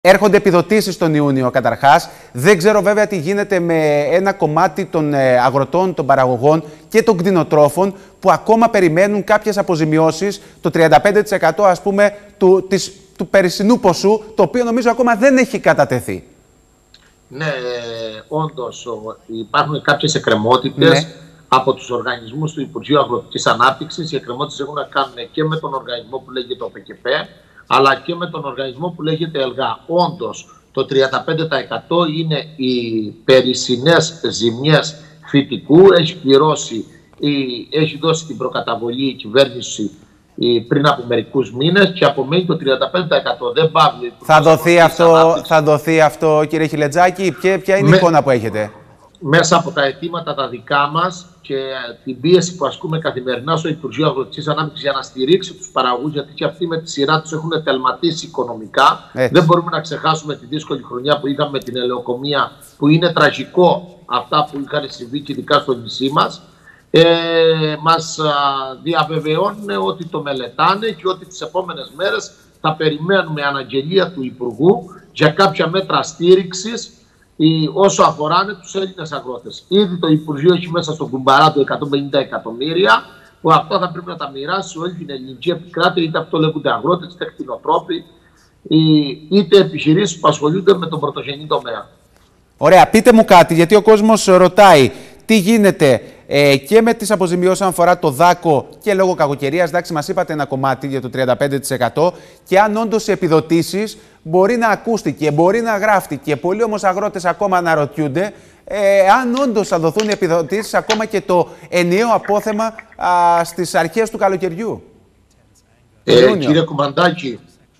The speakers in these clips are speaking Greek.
Έρχονται επιδοτήσεις τον Ιούνιο καταρχάς. Δεν ξέρω βέβαια τι γίνεται με ένα κομμάτι των αγροτών, των παραγωγών και των κτηνοτρόφων που ακόμα περιμένουν κάποιες αποζημιώσεις, το 35% ας πούμε του περσινού ποσού, το οποίο νομίζω ακόμα δεν έχει κατατεθεί. Ναι, όντως υπάρχουν κάποιες εκκρεμότητες από τους οργανισμούς του Υπουργείου Αγροτικής Ανάπτυξης. Οι εκκρεμότητες έχουν να κάνουν και με τον οργανισμό που λέγεται ΟΠΕΚΕΠ, αλλά και με τον οργανισμό που λέγεται ΕΛΓΑ. Όντως, το 35% είναι οι περισσινές ζημιές φυτικού. Έχει δώσει την προκαταβολή η κυβέρνηση πριν από μερικούς μήνες και απομένει το 35%. Δεν πάβει. Θα δοθεί αυτό, κύριε Χιλετζάκη, ποια είναι η εικόνα που έχετε? Μέσα από τα αιτήματα τα δικά μας και την πίεση που ασκούμε καθημερινά στο Υπουργείο Αγροτικής Ανάπτυξης για να στηρίξει τους παραγωγούς, γιατί και αυτοί με τη σειρά τους έχουν τελματίσει οικονομικά. Δεν μπορούμε να ξεχάσουμε τη δύσκολη χρονιά που είχαμε με την ελαιοκομεία, που είναι τραγικό αυτά που είχαν συμβεί και ειδικά στο νησί μας. Μας διαβεβαιώνουν ότι το μελετάνε και ότι τις επόμενες μέρες θα περιμένουμε αναγγελία του Υπουργού για κάποια μέτρα στήριξης όσο αφοράνε τους Έλληνες αγρότες. Ήδη το Υπουργείο έχει μέσα στον κουμπαρά του 150 εκατομμύρια, που αυτά θα πρέπει να τα μοιράσει σε όλη την ελληνική επικράτεια, είτε αυτό λέγονται αγρότες, είτε κτηνοτρόφοι, είτε επιχειρήσεις που ασχολούνται με τον πρωτογενή τομέα. Ωραία, πείτε μου κάτι, γιατί ο κόσμος ρωτάει τι γίνεται και με τις αποζημιώσεις αν αφορά το δάκο και λόγω κακοκαιρίας. Εντάξει, μας είπατε ένα κομμάτι για το 35%, και αν όντως οι επιδοτήσεις μπορεί να ακούστηκε, μπορεί να γράφτηκε. Πολλοί όμως αγρότες ακόμα αναρωτιούνται αν όντως θα δοθούν οι επιδοτήσεις ακόμα και το ενιαίο απόθεμα στις αρχές του καλοκαιριού. Κύριε Κουμαντάκη,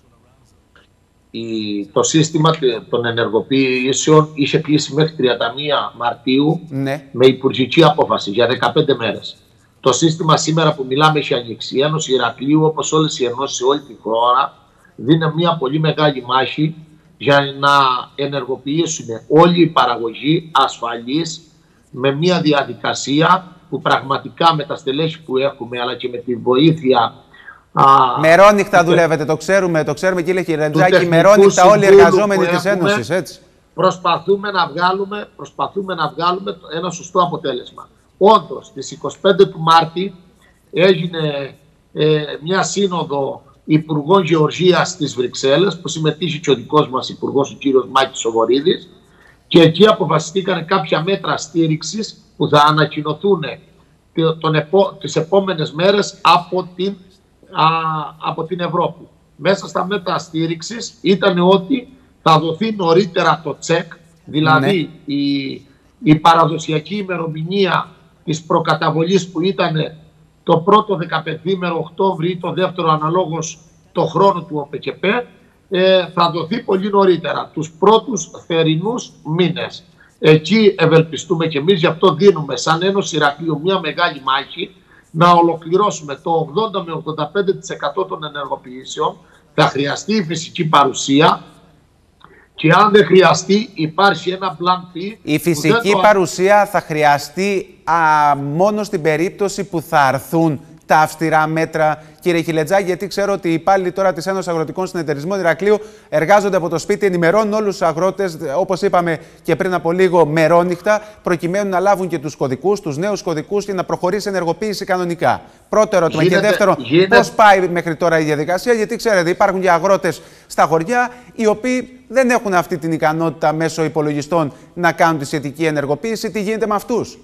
το σύστημα των ενεργοποιήσεων είχε κλείσει μέχρι 31 Μαρτίου με υπουργική απόφαση για 15 μέρες. Το σύστημα σήμερα που μιλάμε έχει ανοίξει. Η Ένωση Ηρακλείου, όπως όλες οι ενώσεις σε όλη τη χώρα, δίνει μια πολύ μεγάλη μάχη για να ενεργοποιήσουν όλοι οι παραγωγοί ασφαλείς, με μια διαδικασία που πραγματικά με τα στελέχη που έχουμε, αλλά και με τη βοήθεια. Μερόνυχτα δουλεύετε, το ξέρουμε κύριε Χιλετζάκη, μερόνυχτα όλοι οι εργαζόμενοι της Ένωσης, έτσι. Προσπαθούμε να βγάλουμε ένα σωστό αποτέλεσμα. Όντως, στις 25 του Μάρτη έγινε μια σύνοδο Υπουργών Γεωργίας στις Βρυξέλλες, που συμμετείχε και ο δικός μας Υπουργός, ο κύριος Μάκης Σοβορίδης, και εκεί αποφασιστήκαν κάποια μέτρα στήριξης που θα ανακοινωθούν τις επόμενες μέρες από την Ευρώπη. Μέσα στα μέτρα στήριξης ήταν ότι θα δοθεί νωρίτερα το τσεκ, δηλαδή η παραδοσιακή ημερομηνία της προκαταβολής που ήταν το πρώτο 15ημερο Οκτώβρη ή το δεύτερο αναλόγως το χρόνο του ΟΠΕΚΕΠ, θα δοθεί πολύ νωρίτερα, τους πρώτους θερινούς μήνες. Εκεί ευελπιστούμε και εμείς, γι' αυτό δίνουμε σαν Ένωση Ηρακλείου μια μεγάλη μάχη να ολοκληρώσουμε το 80 με 85% των ενεργοποιήσεων. Θα χρειαστεί η φυσική παρουσία και αν δεν χρειαστεί υπάρχει ένα plan B. Η φυσική παρουσία θα χρειαστεί μόνο στην περίπτωση που θα αρθούν τα αυστηρά μέτρα, κύριε Χιλετζάκη, γιατί ξέρω ότι οι υπάλληλοι τώρα της Ένωσης Αγροτικών Συνεταιρισμών Ηρακλείου εργάζονται από το σπίτι, ενημερώνουν όλους τους αγρότες, όπως είπαμε και πριν από λίγο, μερόνυχτα, προκειμένου να λάβουν και τους κωδικούς, τους νέους κωδικούς και να προχωρήσει η ενεργοποίηση κανονικά. Πρώτο ερώτημα. Και δεύτερο, πώς πάει μέχρι τώρα η διαδικασία, γιατί ξέρετε, υπάρχουν και αγρότες στα χωριά οι οποίοι δεν έχουν αυτή την ικανότητα μέσω υπολογιστών να κάνουν τη σχετική ενεργοποίηση. Τι γίνεται με αυτούς?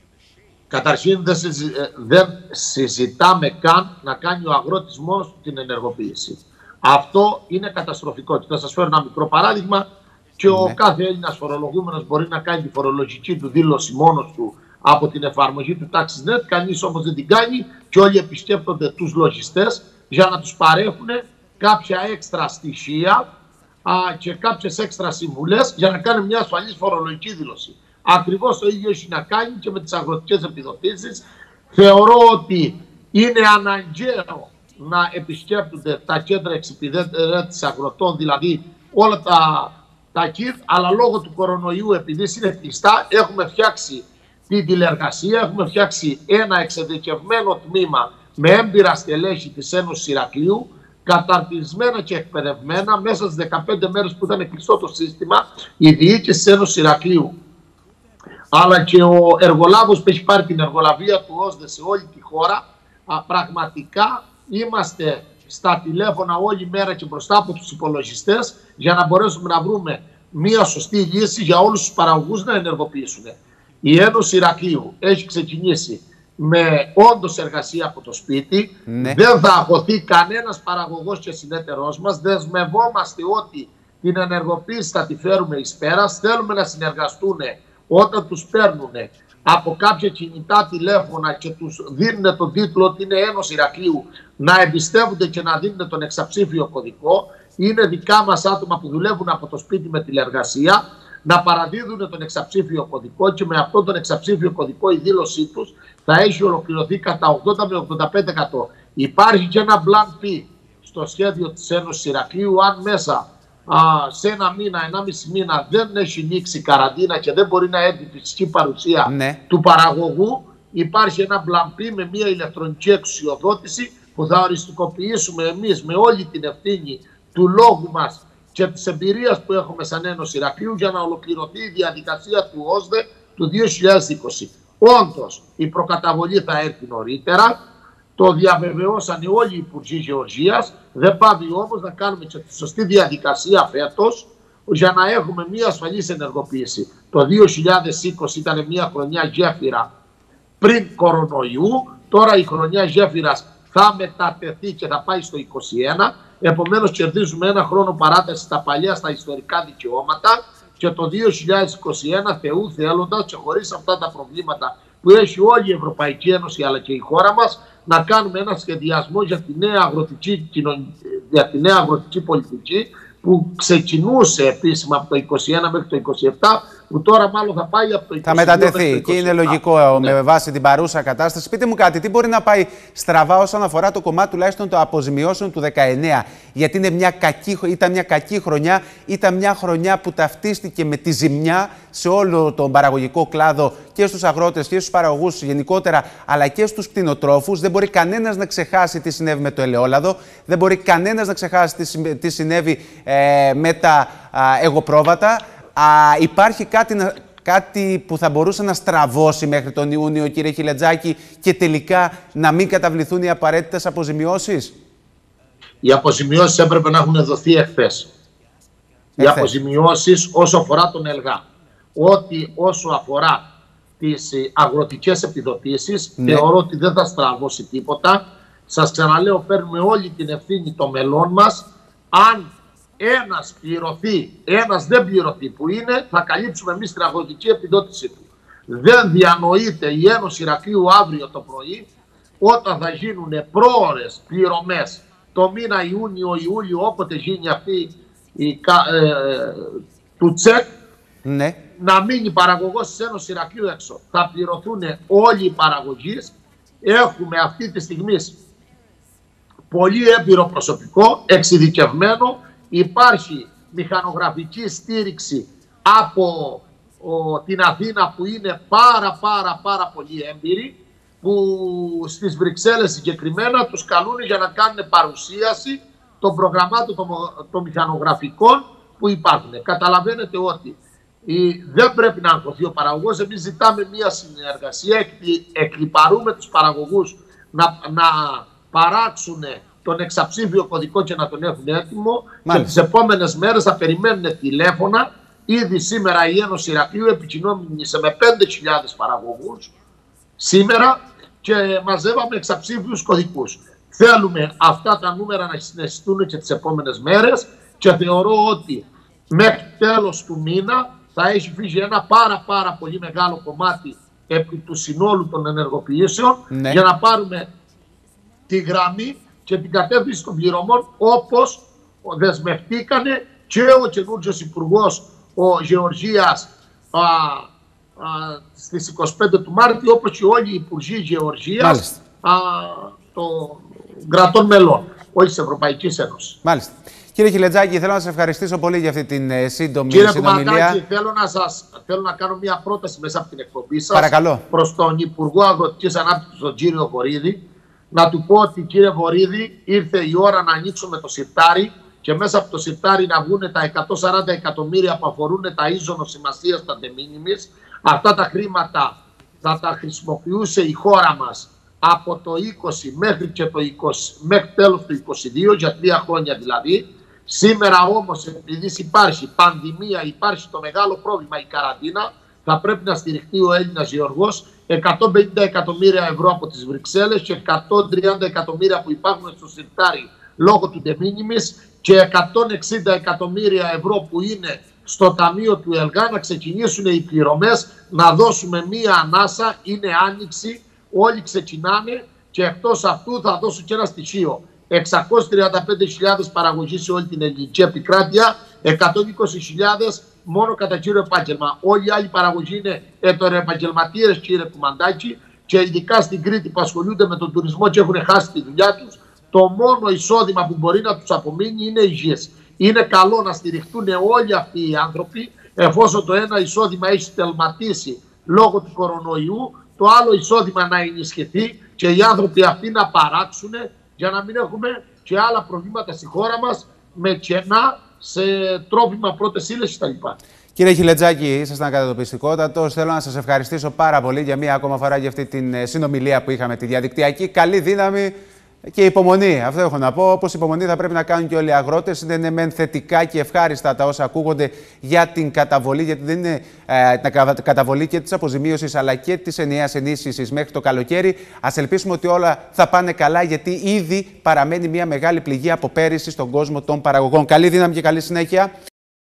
Καταρχήν δεν συζητάμε καν να κάνει ο αγρότης μόνος του την ενεργοποίηση. Αυτό είναι καταστροφικό. Και θα σας φέρω ένα μικρό παράδειγμα. Και ο κάθε Έλληνας φορολογούμενος μπορεί να κάνει τη φορολογική του δήλωση μόνος του από την εφαρμογή του TaxNet. Κανείς όμως δεν την κάνει και όλοι επισκέπτονται τους λογιστές για να τους παρέχουν κάποια έξτρα στοιχεία και κάποιες έξτρα συμβουλές για να κάνει μια ασφαλής φορολογική δήλωση. Ακριβώς το ίδιο έχει να κάνει και με τις αγροτικές επιδοτήσεις. Θεωρώ ότι είναι αναγκαίο να επισκέπτονται τα κέντρα εξυπηρέτησης αγροτών, δηλαδή όλα τα ΚΙΡ, αλλά λόγω του κορονοϊού, επειδή είναι κλειστά, έχουμε φτιάξει την τηλεεργασία, έχουμε φτιάξει ένα εξειδικευμένο τμήμα με έμπειρα στελέχη της Ένωσης Ηρακλείου, καταρτισμένα και εκπαιδευμένα μέσα στις 15 μέρες που ήταν κλειστό το σύστημα, η διοίκηση της Ένωσης Ηρακλείου, αλλά και ο εργολάβος που έχει πάρει την εργολαβία του ΟΣΔΕ σε όλη τη χώρα. Πραγματικά είμαστε στα τηλέφωνα όλη μέρα και μπροστά από τους υπολογιστές για να μπορέσουμε να βρούμε μία σωστή λύση για όλους τους παραγωγούς να ενεργοποιήσουν. Η Ένωση Ηρακλείου έχει ξεκινήσει με όντως εργασία από το σπίτι. Ναι. Δεν θα αγχωθεί κανένας παραγωγός και συνέτερός μας. Δεσμευόμαστε ότι την ενεργοποίηση θα τη φέρουμε εις πέρας. Θέλουμε να συνεργαστούν όταν τους παίρνουν από κάποια κινητά τηλέφωνα και τους δίνουν τον τίτλο ότι είναι Ένωση Ηρακλείου, να εμπιστεύονται και να δίνουν τον εξαψήφιο κωδικό. Είναι δικά μας άτομα που δουλεύουν από το σπίτι με τηλεργασία, να παραδίδουν τον εξαψήφιο κωδικό και με αυτόν τον εξαψήφιο κωδικό η δήλωσή τους θα έχει ολοκληρωθεί κατά 80 με 85%. Υπάρχει και ένα Plan P στο σχέδιο της Ένωσης Ηρακλείου. Αν μέσα σε ένα μήνα, 1,5 μήνα δεν έχει λήξει καραντίνα και δεν μπορεί να έρθει φυσική παρουσία του παραγωγού, υπάρχει ένα Plan P με μια ηλεκτρονική εξουσιοδότηση που θα οριστικοποιήσουμε εμείς με όλη την ευθύνη του λόγου μας και της εμπειρίας που έχουμε σαν Ένωση Ηρακλείου για να ολοκληρωθεί η διαδικασία του ΟΣΔΕ του 2020. Όντως, η προκαταβολή θα έρθει νωρίτερα, το διαβεβαιώσαν όλοι οι Υπουργοί Γεωργίας. Δεν πάβει όμως να κάνουμε και τη σωστή διαδικασία φέτος για να έχουμε μια ασφαλής ενεργοποίηση. Το 2020 ήταν μια χρονιά γέφυρα πριν κορονοϊού, τώρα η χρονιά γέφυρας θα μετατεθεί και θα πάει στο 2021. Επομένως κερδίζουμε ένα χρόνο παράταση στα παλιά, στα ιστορικά δικαιώματα και το 2021 Θεού θέλοντας και χωρίς αυτά τα προβλήματα που έχει όλη η Ευρωπαϊκή Ένωση αλλά και η χώρα μας, να κάνουμε ένα σχεδιασμό για τη νέα αγροτική πολιτική που ξεκινούσε επίσημα από το 2021 μέχρι το 2027, που τώρα μάλλον θα πάει από το 2022. Θα μετατεθεί και είναι λογικό με βάση την παρούσα κατάσταση. Πείτε μου κάτι, τι μπορεί να πάει στραβά όσον αφορά το κομμάτι τουλάχιστον των αποζημιώσεων του 19? Γιατί ήταν μια κακή χρονιά, ήταν μια χρονιά που ταυτίστηκε με τη ζημιά σε όλο τον παραγωγικό κλάδο και στους αγρότες και στους παραγωγούς γενικότερα, αλλά και στους κτηνοτρόφους. Δεν μπορεί κανένας να ξεχάσει τι συνέβη με το ελαιόλαδο, δεν μπορεί κανένας να ξεχάσει τι συνέβη με τα εγωπρόβατα. Υπάρχει κάτι που θα μπορούσε να στραβώσει μέχρι τον Ιούνιο, κύριε Χιλετζάκη, και τελικά να μην καταβληθούν οι απαραίτητες αποζημιώσεις? Οι αποζημιώσεις έπρεπε να έχουν δοθεί εχθές. Οι αποζημιώσεις όσο αφορά τον ΕΛΓΑ. Ότι όσο αφορά τις αγροτικές επιδοτήσεις, θεωρώ ότι δεν θα στραβώσει τίποτα. Σας ξαναλέω, παίρνουμε όλη την ευθύνη των μελών μας. Αν ένας πληρωθεί, ένας δεν πληρωθεί που είναι, θα καλύψουμε εμείς την αγροτική επιδότησή του. Δεν διανοείται η Ένωση Ηρακλείου αύριο το πρωί, όταν θα γίνουν πρόωρες πληρωμές το μήνα Ιούνιο-Ιούλιο, όποτε γίνει αυτή του τσεκ, να μείνει παραγωγός της Ένωσης Ηρακλείου έξω. Θα πληρωθούν όλοι οι παραγωγείς. Έχουμε αυτή τη στιγμή πολύ έμπειρο προσωπικό, εξειδικευμένο. Υπάρχει μηχανογραφική στήριξη από την Αθήνα που είναι πάρα πολύ έμπειροι, που στις Βρυξέλλες συγκεκριμένα τους καλούν για να κάνουν παρουσίαση των προγραμμάτων των μηχανογραφικών που υπάρχουν. Καταλαβαίνετε ότι δεν πρέπει να αγχωθεί ο παραγωγός. Εμείς ζητάμε μια συνεργασία, εκλιπαρούμε τους παραγωγούς να παράξουν τον εξαψήφιο κωδικό και να τον έχουν έτοιμο. Μάλιστα. Και τις επόμενες μέρες θα περιμένουν τηλέφωνα. Ήδη σήμερα η Ένωση Ηρακλείου επικοινώνησε με 5.000 παραγωγούς σήμερα και μαζεύαμε εξαψήφιους κωδικούς. Θέλουμε αυτά τα νούμερα να συναισθούν και τις επόμενες μέρες και θεωρώ ότι μέχρι τέλος του μήνα θα έχει φύγει ένα πάρα πολύ μεγάλο κομμάτι επί του συνόλου των ενεργοποιήσεων, για να πάρουμε τη γραμμή και την κατεύθυνση των πληρωμών όπως δεσμευτήκανε και ο καινούργιος Υπουργός ο Γεωργίας στις 25 του Μάρτη, όπως και όλοι οι Υπουργοί Γεωργίας των κρατών μελών, όχι της Ευρωπαϊκής Ένωσης. Μάλιστα. Κύριε Χιλετζάκη, θέλω να σας ευχαριστήσω πολύ για αυτή την σύντομη συνομιλία. Κύριε Κουμαντάκη, θέλω να κάνω μια πρόταση μέσα από την εκπομπή σας. Παρακαλώ. Προς τον Υπουργό Αγροτικής Ανάπτυξης, τον κύριο Βορίδη. να του πω ότι, κύριε Βορίδη, ήρθε η ώρα να ανοίξουμε το σιρτάρι και μέσα από το σιρτάρι να βγουν τα 140 εκατομμύρια που αφορούν τα ίζωνο σημασία στα de minimis. Αυτά τα χρήματα θα τα χρησιμοποιούσε η χώρα μας από το 20 μέχρι τέλος του 22, για 3 χρόνια δηλαδή. Σήμερα όμως, επειδή υπάρχει πανδημία, υπάρχει το μεγάλο πρόβλημα, η καραντίνα, θα πρέπει να στηριχτεί ο Έλληνας γεωργός. 150 εκατομμύρια ευρώ από τις Βρυξέλλες και 130 εκατομμύρια που υπάρχουν στο σιρτάρι λόγω του de minimis και 160 εκατομμύρια ευρώ που είναι στο ταμείο του ΕΛΓΑ, να ξεκινήσουν οι πληρωμές, να δώσουμε μία ανάσα. Είναι άνοιξη, όλοι ξεκινάνε και εκτός αυτού θα δώσω και ένα στοιχείο. 635.000 παραγωγή σε όλη την ελληνική επικράτεια, 120.000 μόνο κατά κύριο επάγγελμα. Όλοι οι άλλοι παραγωγοί είναι επαγγελματίες, κύριε Κουμαντάκη, και ειδικά στην Κρήτη που ασχολούνται με τον τουρισμό και έχουν χάσει τη δουλειά τους. Το μόνο εισόδημα που μπορεί να τους απομείνει είναι υγιές. Είναι καλό να στηριχτούν όλοι αυτοί οι άνθρωποι, εφόσον το ένα εισόδημα έχει τελματίσει λόγω του κορονοϊού, το άλλο εισόδημα να ενισχυθεί και οι άνθρωποι αυτοί να παράξουν, για να μην έχουμε και άλλα προβλήματα στη χώρα μας με κενά σε τρόφιμα, πρώτες ύλες κτλ. Κύριε Χιλετζάκη, ήσασταν κατατοπιστικότατος. Θέλω να σας ευχαριστήσω πάρα πολύ για μία ακόμα φορά για αυτή την συνομιλία που είχαμε τη διαδικτυακή. Καλή δύναμη και υπομονή. Αυτό έχω να πω. Όπως υπομονή θα πρέπει να κάνουν και όλοι οι αγρότες. Είναι μεν θετικά και ευχάριστα τα όσα ακούγονται για την καταβολή, γιατί δεν είναι καταβολή και της αποζημίωσης αλλά και της ενιαίας ενίσχυσης μέχρι το καλοκαίρι. Ας ελπίσουμε ότι όλα θα πάνε καλά, γιατί ήδη παραμένει μια μεγάλη πληγή από πέρυσι στον κόσμο των παραγωγών. Καλή δύναμη και καλή συνέχεια.